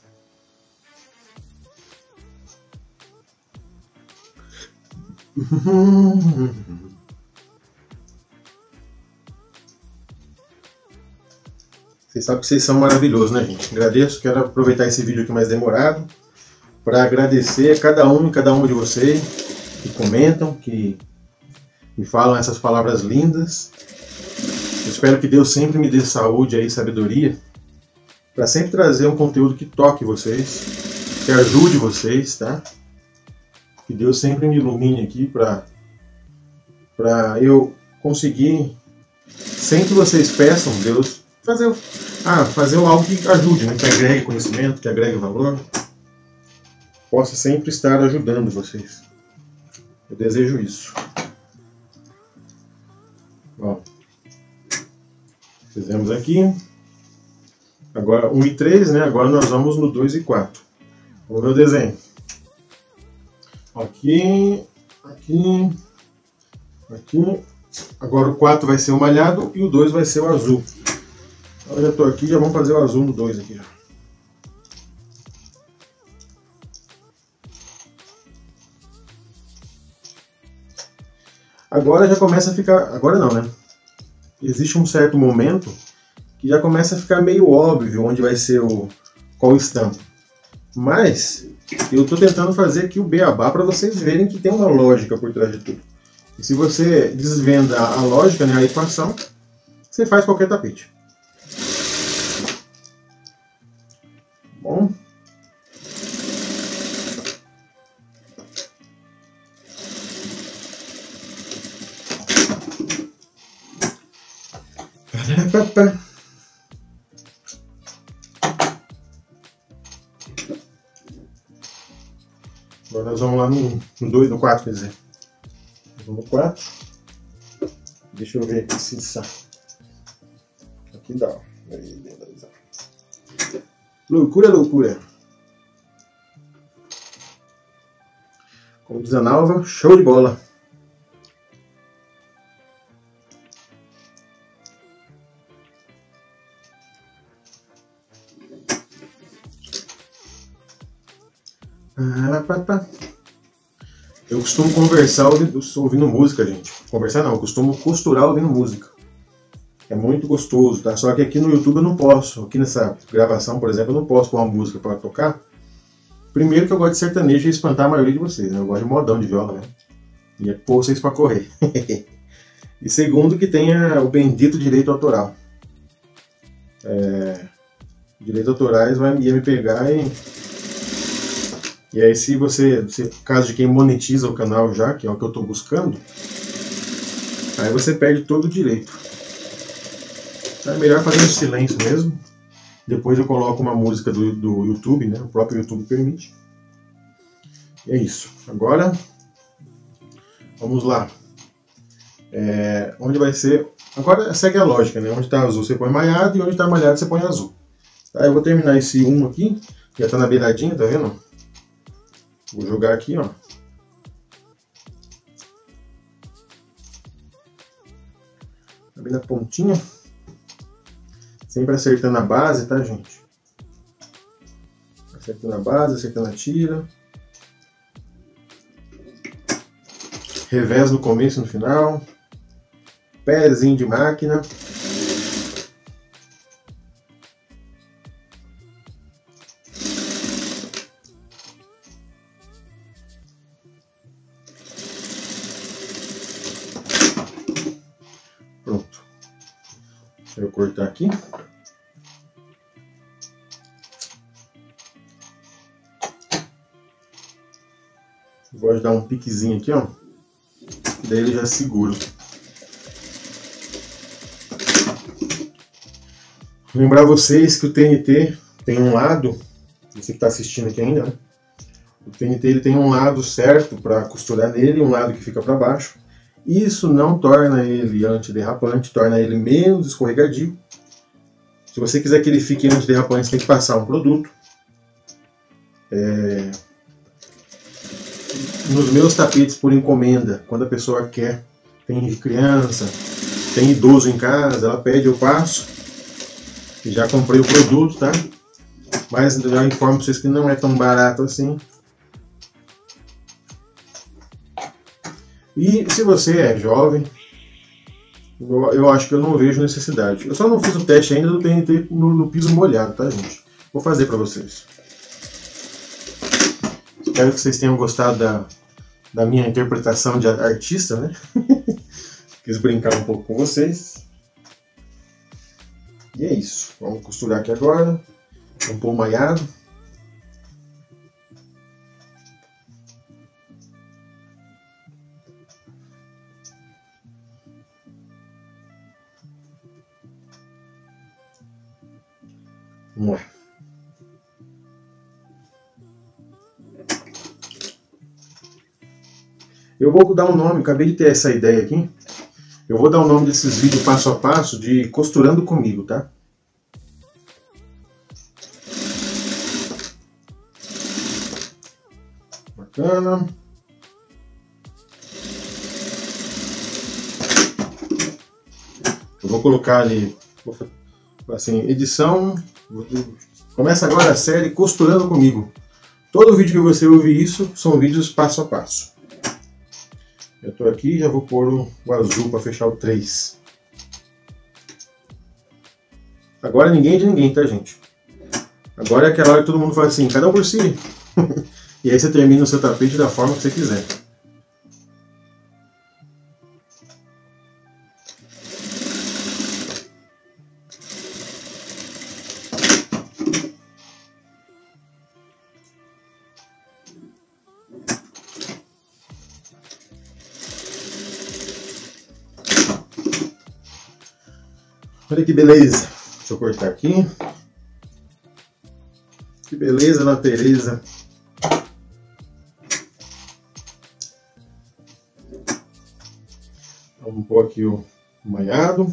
Vocês sabem que vocês são maravilhosos, né, gente? Agradeço, quero aproveitar esse vídeo aqui mais demorado para agradecer a cada um e cada uma de vocês que comentam, que me falam essas palavras lindas. Eu espero que Deus sempre me dê saúde e sabedoria para sempre trazer um conteúdo que toque vocês, que ajude vocês, tá? Que Deus sempre me ilumine aqui para para eu conseguir, sem que vocês peçam, Deus fazer, ah, fazer algo que ajude, né? Que agregue conhecimento, que agregue valor. Possa sempre estar ajudando vocês. Eu desejo isso. Ó, fizemos aqui. Agora um e três, né? Agora nós vamos no dois e quatro. Vamos ver o desenho. Aqui, aqui, aqui. Agora o quatro vai ser o malhado e o dois vai ser o azul. Eu já estou aqui, já vamos fazer o azul no dois aqui já. Agora já começa a ficar... Agora não, né? Existe um certo momento que já começa a ficar meio óbvio onde vai ser o... qual estampa. Mas eu estou tentando fazer aqui o beabá para vocês verem que tem uma lógica por trás de tudo. E se você desvenda a lógica, né, a equação, você faz qualquer tapete. Bom. Agora nós vamos lá no dois, no quatro, quer dizer. Vamos no quatro. Deixa eu ver aqui se sai. Aqui dá. Loucura, loucura. Como diz a Nalva, show de bola. Eu costumo conversar ouvindo música, gente. Conversar não, eu costumo costurar ouvindo música. É muito gostoso, tá? Só que aqui no YouTube eu não posso. Aqui nessa gravação, por exemplo, eu não posso pôr uma música para tocar. Primeiro que eu gosto de sertanejo e espantar a maioria de vocês, né? Eu gosto de modão de viola, né? E é pôr vocês para correr. E segundo que tenha o bendito direito autoral. É... Direitos autorais vai ia me pegar e... E aí se você, se, caso de quem monetiza o canal já, que é o que eu estou buscando, aí você perde todo o direito. É melhor fazer um silêncio mesmo. Depois eu coloco uma música do, do YouTube, né? O próprio YouTube permite. E é isso. Agora, vamos lá. É, onde vai ser... Agora segue a lógica, né? Onde está azul você põe malhado e onde está malhado você põe azul. Tá, eu vou terminar esse um aqui. Já está na beiradinha, tá vendo? Vou jogar aqui, ó. Bem na pontinha. Sempre acertando a base, tá, gente? Acertando a base, acertando a tira. revés no começo e no final, pezinho de máquina. Pronto. Deixa eu cortar aqui. Vou dar um piquezinho aqui, ó. Daí ele já segura. Lembrar vocês que o T N T tem um lado, você que está assistindo aqui ainda, né? O T N T ele tem um lado certo para costurar nele e um lado que fica para baixo. Isso não torna ele antiderrapante, torna ele menos escorregadio. Se você quiser que ele fique antiderrapante, você tem que passar um produto. É... Nos meus tapetes por encomenda, quando a pessoa quer, tem criança, tem idoso em casa, ela pede, eu passo. E já comprei o produto, tá? Mas já informo pra vocês que não é tão barato assim. E se você é jovem, eu, eu acho que eu não vejo necessidade. Eu só não fiz o teste ainda do T N T no, no piso molhado, tá, gente? Vou fazer pra vocês. Espero que vocês tenham gostado da, da minha interpretação de artista, né? Quis brincar um pouco com vocês. E é isso. Vamos costurar aqui agora. Um pouco maiado. Vamos lá. Eu vou dar um nome, acabei de ter essa ideia aqui. Eu vou dar o nome desses vídeos passo a passo de Costurando Comigo, tá? Bacana. Eu vou colocar ali, assim, edição. Começa agora a série Costurando Comigo. Todo vídeo que você ouvir isso são vídeos passo a passo. Eu estou aqui e já vou pôr o, o azul para fechar o três. Agora ninguém é de ninguém, tá, gente? Agora é aquela hora que todo mundo fala assim, cada um por si. E aí você termina o seu tapete da forma que você quiser. Olha que beleza. Deixa eu cortar aqui. Que beleza, natureza. Vamos pôr aqui o maiado.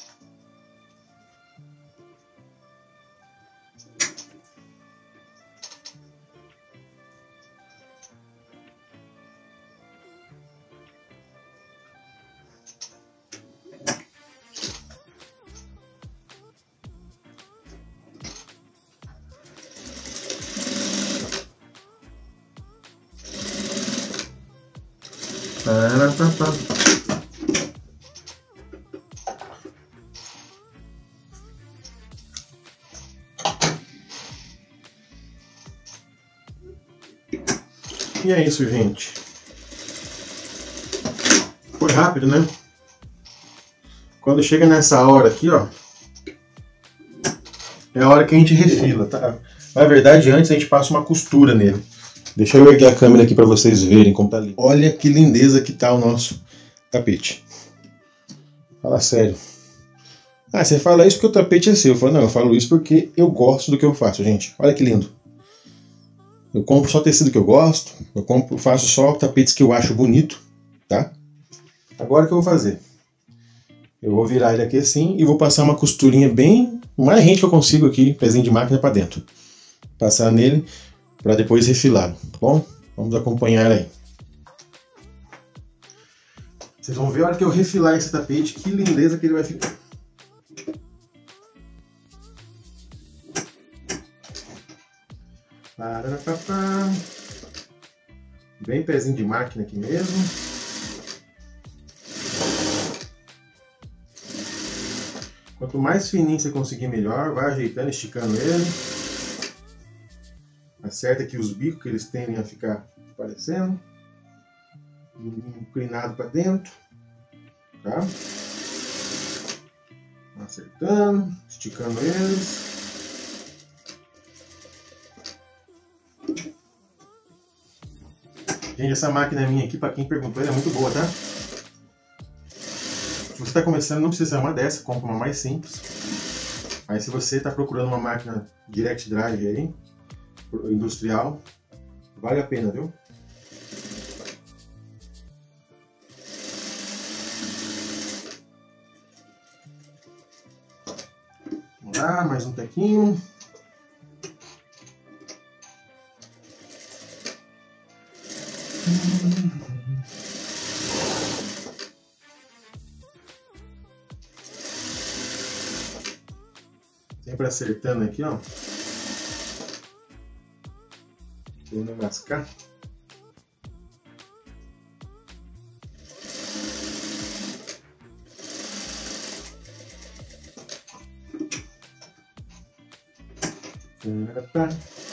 E é isso, gente. Foi rápido, né? Quando chega nessa hora aqui, ó, é a hora que a gente refila, tá? Na verdade, antes a gente passa uma costura nele. Deixa eu erguer a câmera aqui para vocês verem como tá ali. Olha que lindeza que tá o nosso tapete. Fala sério. Ah, você fala isso porque o tapete é seu. Eu falo, não, eu falo isso porque eu gosto do que eu faço, gente. Olha que lindo. Eu compro só tecido que eu gosto. Eu compro, faço só tapetes que eu acho bonito, tá? Agora o que eu vou fazer? Eu vou virar ele aqui assim e vou passar uma costurinha bem, o mais rente que eu consigo aqui, pezinho de máquina para dentro. Passar nele para depois refilar, tá bom? Vamos acompanhar aí. Vocês vão ver a hora que eu refilar esse tapete, que lindeza que ele vai ficar. Bem pezinho de máquina aqui mesmo. Quanto mais fininho você conseguir, melhor. Vai ajeitando, esticando ele. Acerta aqui os bicos que eles tendem a ficar aparecendo. Inclinado para dentro. Tá? Acertando, esticando eles. Gente, essa máquina minha aqui, para quem perguntou, ela é muito boa, tá? Se você está começando, não precisa ser uma dessa, compra uma mais simples. Aí se você está procurando uma máquina Direct Drive aí, industrial, vale a pena, viu? Vamos lá, mais um tequinho. Sempre acertando aqui, ó. Pra não mascar. Tá.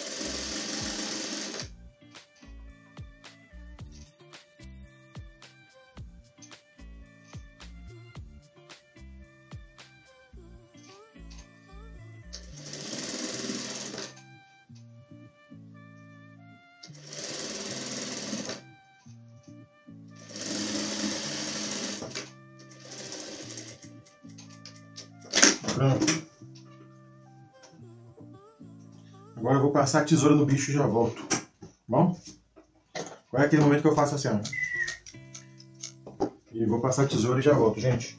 Pronto. Agora eu vou passar a tesoura no bicho e já volto. Bom? Agora é aquele momento que eu faço assim, ó. E vou passar a tesoura e já volto, gente.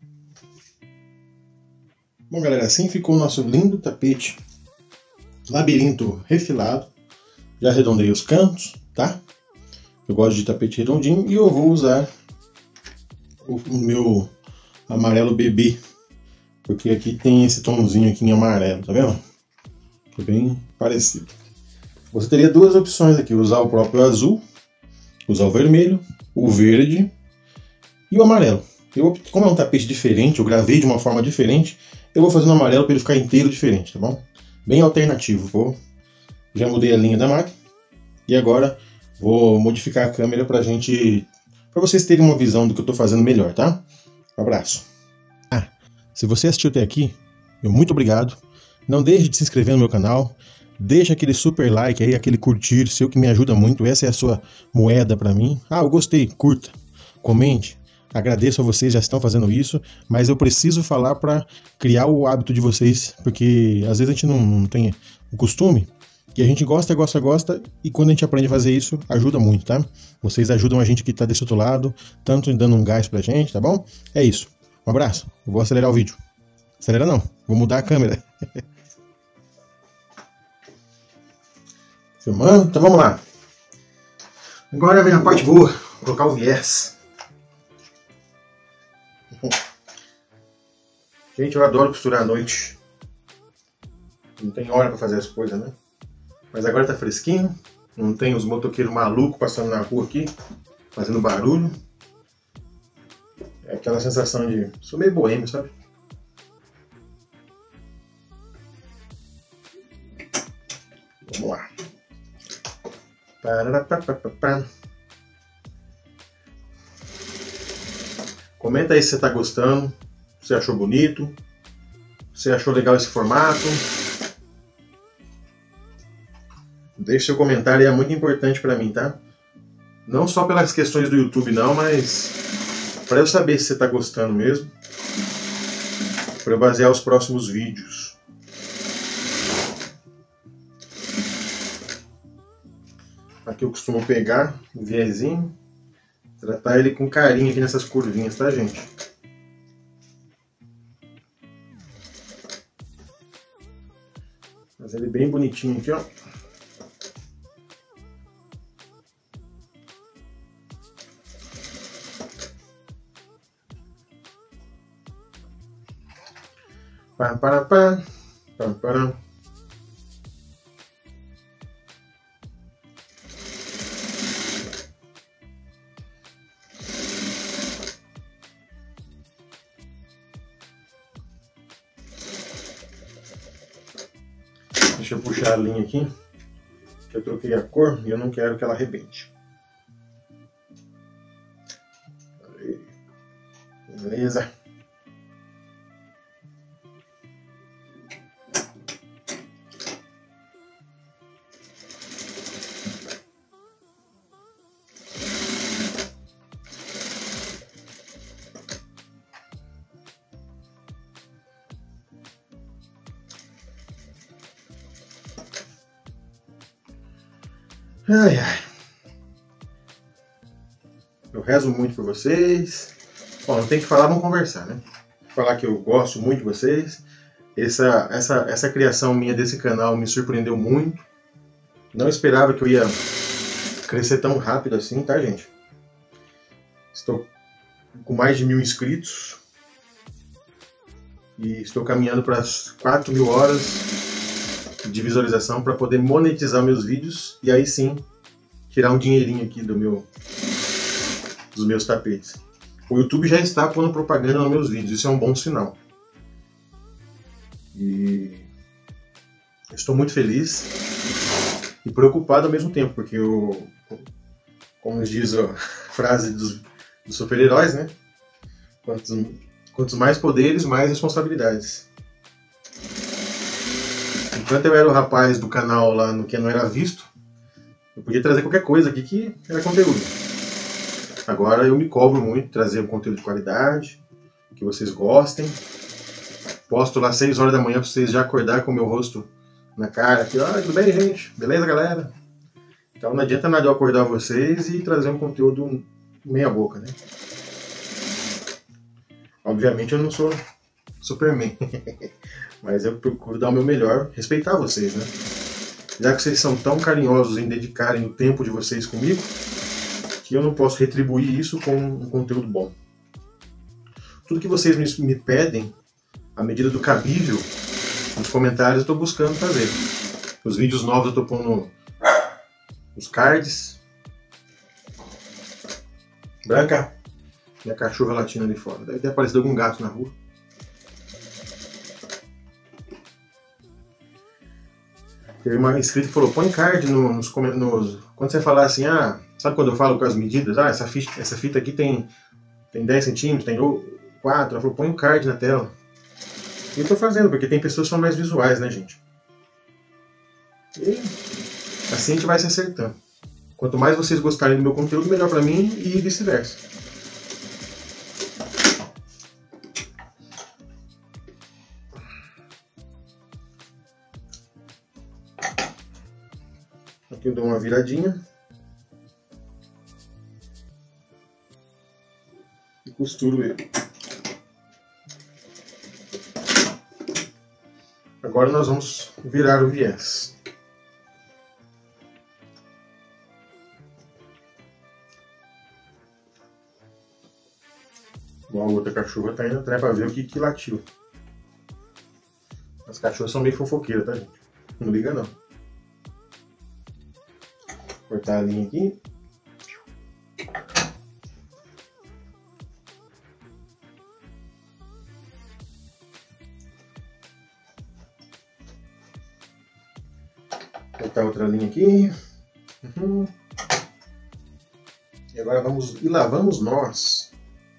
Bom, galera, assim ficou o nosso lindo tapete labirinto refilado. Já arredondei os cantos, tá? Eu gosto de tapete redondinho e eu vou usar o, o meu amarelo bebê. Porque aqui tem esse tomzinho aqui em amarelo, tá vendo? É bem parecido. Você teria duas opções aqui, usar o próprio azul, usar o vermelho, o verde e o amarelo. Eu, como é um tapete diferente, eu gravei de uma forma diferente, eu vou fazer no amarelo para ele ficar inteiro diferente, tá bom? Bem alternativo. Vou, já mudei a linha da máquina e agora vou modificar a câmera pra gente, para vocês terem uma visão do que eu estou fazendo melhor, tá? Um abraço. Ah, se você assistiu até aqui, meu muito obrigado. Não deixe de se inscrever no meu canal, deixa aquele super like aí, aquele curtir, seu que me ajuda muito, essa é a sua moeda para mim. Ah, eu gostei, curta, comente, agradeço a vocês, já estão fazendo isso, mas eu preciso falar para criar o hábito de vocês, porque às vezes a gente não, não tem o costume, e a gente gosta, gosta, gosta, e quando a gente aprende a fazer isso, ajuda muito, tá? Vocês ajudam a gente que tá desse outro lado, tanto dando um gás pra gente, tá bom? É isso, um abraço, eu vou acelerar o vídeo. Acelera não, vou mudar a câmera. Filmando, então vamos lá. Agora vem a parte boa, colocar o viés. Gente, eu adoro costurar à noite. Não tem hora para fazer as coisas, né? Mas agora tá fresquinho, não tem os motoqueiros malucos passando na rua aqui, fazendo barulho. É aquela sensação de... sou meio boêmio, sabe? Vamos lá. Comenta aí se você tá gostando, se achou bonito, se achou legal esse formato. Deixe seu comentário, é muito importante para mim, tá? Não só pelas questões do YouTube não, mas para eu saber se você tá gostando mesmo, para eu basear os próximos vídeos. Aqui eu costumo pegar o viezinho, tratar ele com carinho aqui nessas curvinhas, tá, gente? Fazer ele bem bonitinho aqui, ó. Pá, para, pá, pá, para. Deixa eu puxar a linha aqui, que eu troquei a cor e eu não quero que ela arrebente. Aí. Beleza. Ai, ai. Eu rezo muito por vocês. Bom, não tem que falar, vamos conversar, né? Falar que eu gosto muito de vocês. Essa, essa, essa criação minha desse canal me surpreendeu muito. Não esperava que eu ia crescer tão rápido assim, tá, gente? Estou com mais de mil inscritos. E estou caminhando para as quatro mil horas de visualização para poder monetizar meus vídeos e aí sim tirar um dinheirinho aqui do meu, dos meus tapetes. O YouTube já está pondo propaganda nos meus vídeos, isso é um bom sinal. E estou muito feliz e preocupado ao mesmo tempo, porque eu, como diz a frase dos, dos super-heróis, né? Quantos, quantos mais poderes, mais responsabilidades. Enquanto eu era o rapaz do canal lá no que não era visto, eu podia trazer qualquer coisa aqui que era conteúdo. Agora eu me cobro muito, trazer um conteúdo de qualidade, que vocês gostem. Posto lá seis horas da manhã para vocês já acordar com o meu rosto na cara. Aqui, ah, tudo bem, gente? Beleza, galera? Então não adianta nada eu acordar vocês e trazer um conteúdo meia boca, né? Obviamente eu não sou Superman. Mas eu procuro dar o meu melhor, respeitar vocês, né? Já que vocês são tão carinhosos em dedicarem o tempo de vocês comigo, que eu não posso retribuir isso com um conteúdo bom. Tudo que vocês me, me pedem, à medida do cabível, nos comentários eu estou buscando fazer. Os vídeos novos eu estou pondo os cards. Branca, minha cachorra latindo ali fora. Deve ter aparecido algum gato na rua. Teve uma inscrita que falou, põe card no, nos comentários. Quando você falar assim, ah, sabe quando eu falo com as medidas? Ah, essa fita, essa fita aqui tem, tem dez centímetros, tem quatro. Ela falou, põe um card na tela. E eu tô fazendo, porque tem pessoas que são mais visuais, né, gente? E assim a gente vai se acertando. Quanto mais vocês gostarem do meu conteúdo, melhor pra mim e vice-versa. Aqui eu dou uma viradinha. E costuro ele. Agora nós vamos virar o viés. Bom, a outra cachorra tá indo atrás pra ver o que que latiu. As cachorras são meio fofoqueiras, tá, gente? Não liga não. Cortar a linha aqui. Cortar outra linha aqui. Uhum. E agora vamos e lá vamos nós.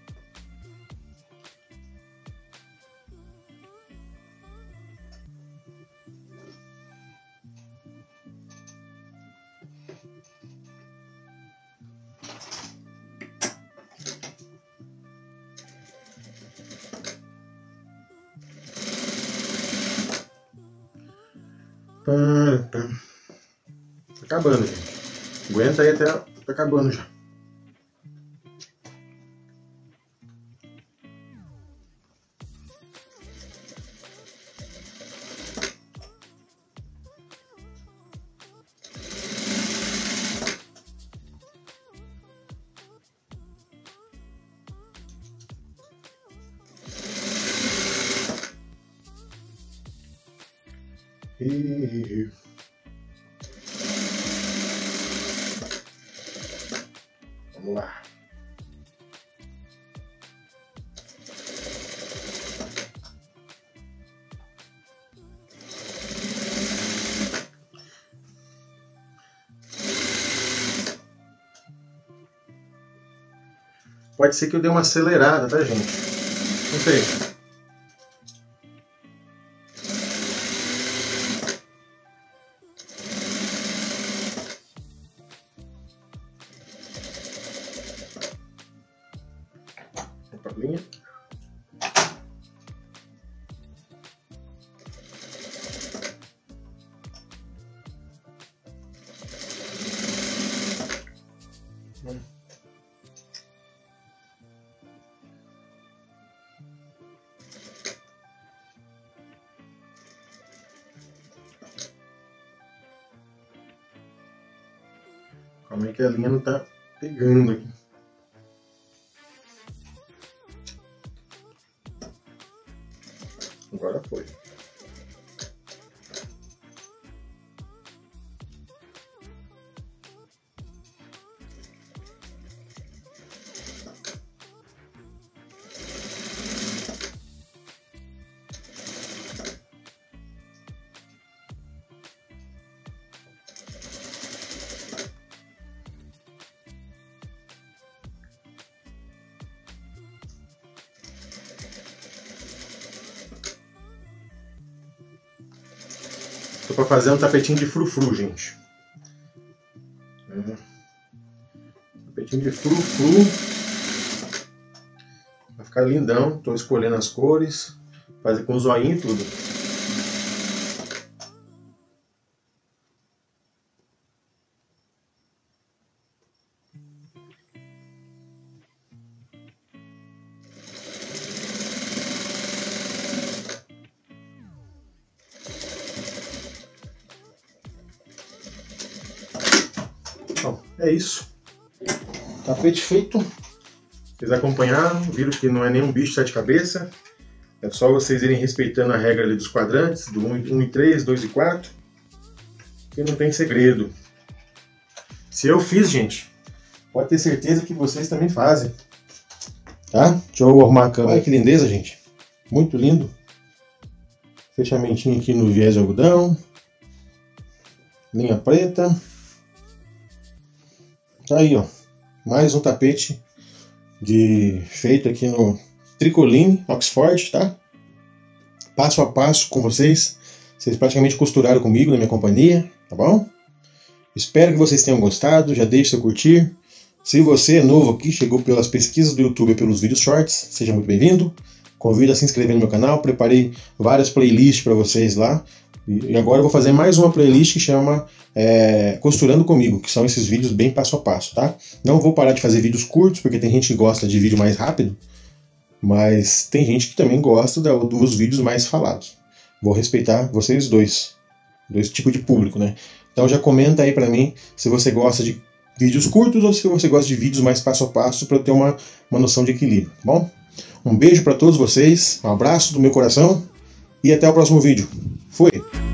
Tá acabando, gente. Aguenta aí até. Tá acabando já. E... Vamos lá. Pode ser que eu dê uma acelerada, tá, gente? Não sei. Linha. Hum. Calma aí que a linha não tá pegando aqui. Agora foi. Tô pra fazer um tapetinho de frufru, gente. É. Tapetinho de frufru. Vai ficar lindão. Tô escolhendo as cores. Fazer com zoinho e tudo. Bom, é isso. Tapete feito. Vocês acompanharam, viram que não é nenhum bicho de sete cabeças. É só vocês irem respeitando a regra ali dos quadrantes, do um e três, dois e quatro. Que não tem segredo. Se eu fiz, gente, pode ter certeza que vocês também fazem. Tá? Deixa eu arrumar a câmera. Olha que lindeza, gente. Muito lindo. Fechamentinho aqui no viés de algodão. Linha preta. Tá aí, ó. Mais um tapete de feito aqui no Tricoline Oxford, tá? Passo a passo com vocês. Vocês praticamente costuraram comigo na minha companhia, tá bom? Espero que vocês tenham gostado. Já deixe seu curtir. Se você é novo aqui, chegou pelas pesquisas do YouTube e pelos vídeos shorts, seja muito bem-vindo. Convido a se inscrever no meu canal. Preparei várias playlists para vocês lá. E agora eu vou fazer mais uma playlist que chama é, Costurando Comigo, que são esses vídeos bem passo a passo, tá? Não vou parar de fazer vídeos curtos, porque tem gente que gosta de vídeo mais rápido, mas tem gente que também gosta dos vídeos mais falados. Vou respeitar vocês dois, dois tipos de público, né? Então já comenta aí pra mim se você gosta de vídeos curtos ou se você gosta de vídeos mais passo a passo, para eu ter uma, uma noção de equilíbrio, tá bom? Um beijo para todos vocês, um abraço do meu coração e até o próximo vídeo. Fui!